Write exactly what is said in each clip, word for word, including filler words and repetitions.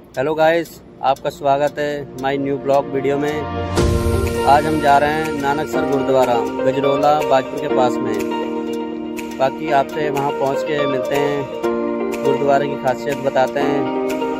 Hello guys, आपका स्वागत है माय न्यू ब्लॉग वीडियो में। आज हम जा रहे हैं नानकसर गुरुद्वारा गजरोला बाजपुर के पास में। बाकी आपसे वहां पहुंच के मिलते हैं, गुरुद्वारे की खासियत बताते हैं।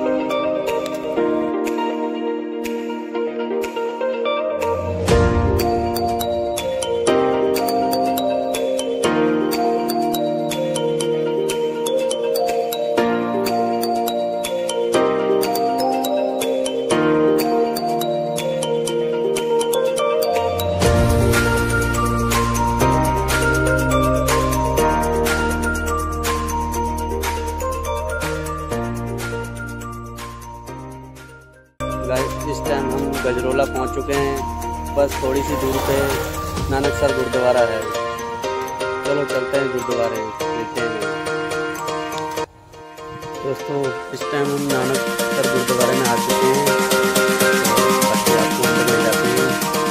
इस टाइम हम गजरोला पहुंच चुके हैं। बस थोड़ी सी दूर पे नानकसर गुरुद्वारा है। चलो चलते हैं गुरुद्वारे, मिलते हैं। दोस्तों, इस टाइम हम नानकसर गुरुद्वारे में आ चुके हैं। बाकी आपको अंदर ले जाते हैं।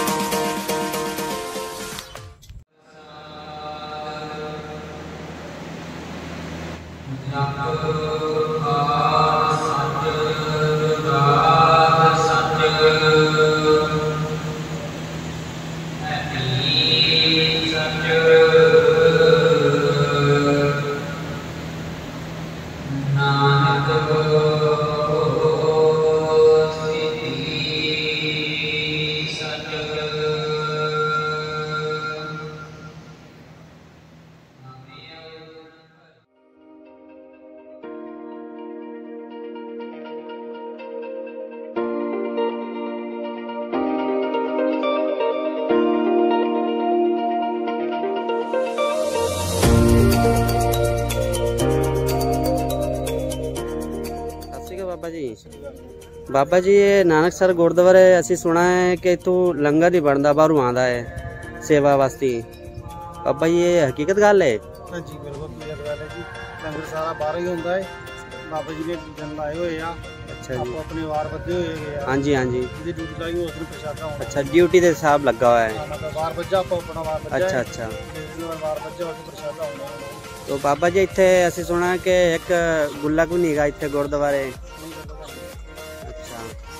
बाबा जी बाबा जी ये नानकसर गुरुद्वारे असी सुना है कि इतों लंगर नहीं बनता, बाहरों आंदा है सेवा वास्ते। बाबा जी ये हकीकत गल है? हाँ जी, बिल्कुल हकीकत गल है जी। लंगर सारा बाहर ही होता है। बाबा जी ने जन लाए हुए हैं। अच्छा जी, आपको अपने वार बदे हुए हैं। हाँ जी हाँ जी, ड्यूटी लाई हो उसने प्रसादा होना। अच्छा, ड्यूटी के हिसाब लगा हुआ है। वार बजा आपको अपना वार बजा। अच्छा अच्छा, वार बजा उसने प्रसादा होना। तो बाबा जी इत्थे असी सुना कि एक गुल्ला को नहीं गा इत्थे गुरुद्वारे। अच्छा,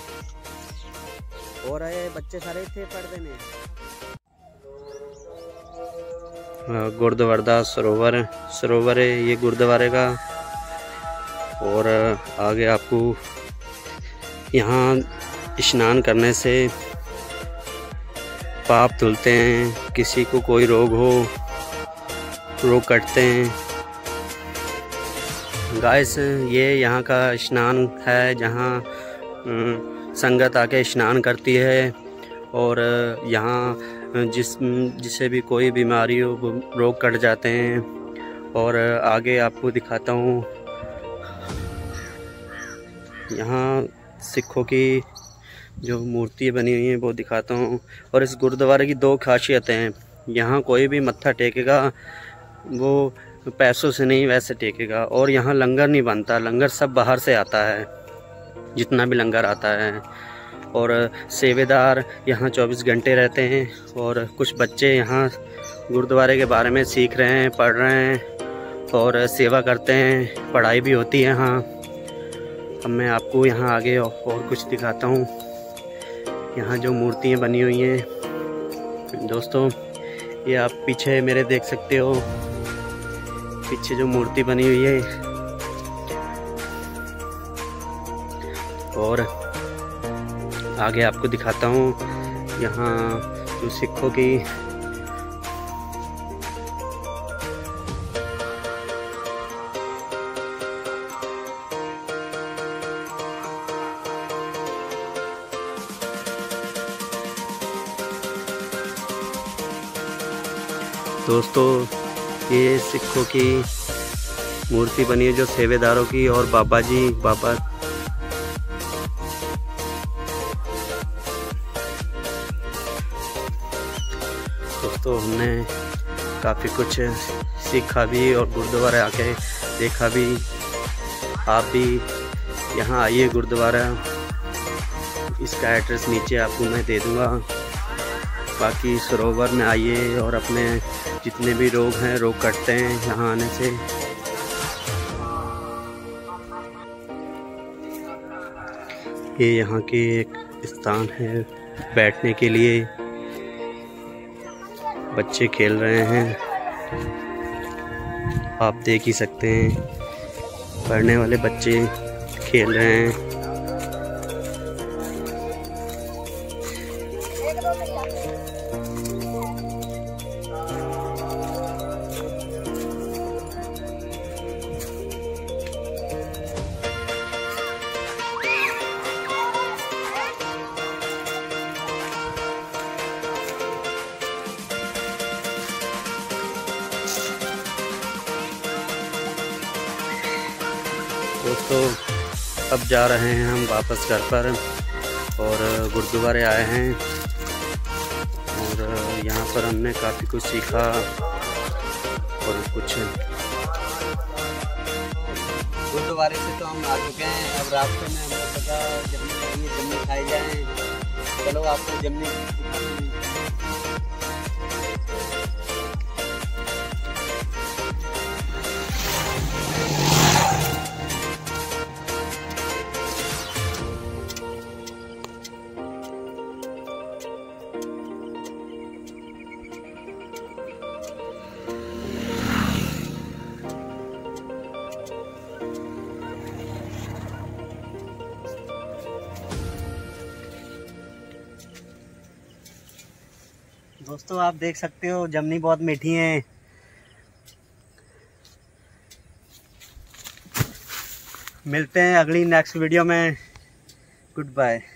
और ये बच्चे सारे इत्थे पढ़ते ने। गुरुद्वारे दा सरोवर सरोवर है ये गुरुद्वारे का। और आगे आपको यहाँ स्नान करने से पाप धुलते हैं। किसी को कोई रोग हो, रोग कटते हैं। गाइस, ये यहाँ का स्नान है जहाँ संगत आके स्नान करती है। और यहाँ जिस जिसे भी कोई बीमारी हो, रोग कट जाते हैं। और आगे आपको दिखाता हूँ, यहाँ सिखों की जो मूर्ति बनी हुई है वो दिखाता हूँ। और इस गुरुद्वारे की दो खासियतें हैं। यहाँ कोई भी मत्था टेकेगा वो पैसों से नहीं, वैसे टेकेगा। और यहाँ लंगर नहीं बनता, लंगर सब बाहर से आता है, जितना भी लंगर आता है। और सेवेदार यहाँ चौबीस घंटे रहते हैं। और कुछ बच्चे यहाँ गुरुद्वारे के बारे में सीख रहे हैं, पढ़ रहे हैं और सेवा करते हैं। पढ़ाई भी होती है यहाँ। अब मैं आपको यहाँ आगे और कुछ दिखाता हूँ। यहाँ जो मूर्तियाँ बनी हुई हैं दोस्तों, ये आप पीछे मेरे देख सकते हो। पीछे जो मूर्ति बनी हुई है, और आगे आपको दिखाता हूँ यहाँ जो सिखों की दोस्तों, ये सिखों की मूर्ति बनी है जो सेवेदारों की। और बाबा जी बाबा दोस्तों, हमने काफ़ी कुछ सीखा भी और गुरुद्वारे आके देखा भी। आप भी यहाँ आइए गुरुद्वारा। इसका एड्रेस नीचे आपको मैं दे दूँगा। बाकी सरोवर में आइए और अपने जितने भी रोग हैं, रोग कटते हैं यहाँ आने से। ये यहाँ के एक स्थान है बैठने के लिए। बच्चे खेल रहे हैं, आप देख ही सकते हैं। पढ़ने वाले बच्चे खेल रहे हैं। दोस्तों अब जा रहे हैं हम वापस घर पर और गुरुद्वारे आए हैं और यहाँ पर हमने काफ़ी कुछ सीखा और कुछ। गुरुद्वारे से तो हम आ चुके हैं। अब रास्ते में हमें पता जमनी खाएंगे, जमनी खाई जाए। चलो आपको जमनी। दोस्तों आप देख सकते हो जमनी बहुत मीठी हैं। मिलते हैं अगली नेक्स्ट वीडियो में। Good bye.